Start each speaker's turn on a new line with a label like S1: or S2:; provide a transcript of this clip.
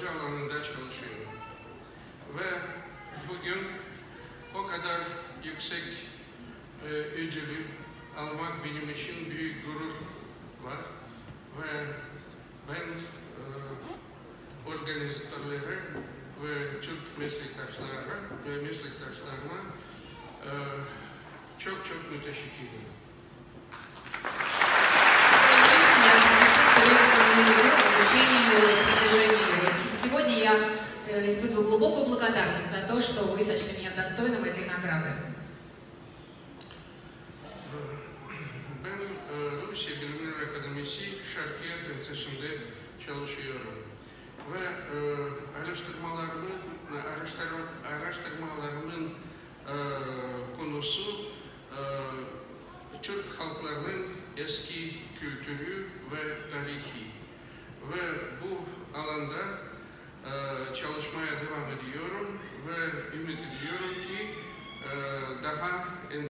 S1: alanında çalışıyorum. Ve bugün o kadar yüksek ödülü almak benim için büyük gurur var. Ve ben organizatörlere ve Türk meslektaşlarıma çok müteşekkirim.
S2: Сегодня я испытываю глубокую благодарность за то, что вы сочли меня достойным этой награды.
S1: Ben Rusya Bilimler Akademisi Şarkiyat Enstitüsü'nde çalışıyorum ve araştırmalarımın konusu Türk halklarının eski kültürü ve tarihi ve bu alanda çalışmaya devam ediyorum ve ümit ediyorum ki daha